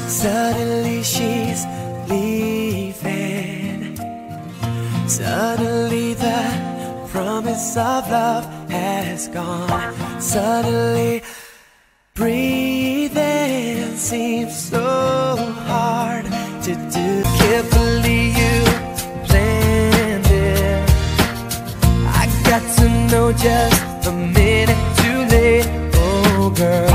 Suddenly she's leaving. Suddenly the promise of love has gone. Suddenly breathing seems so hard to do. Carefully you planned it. I got to know just a minute too late. Oh girl,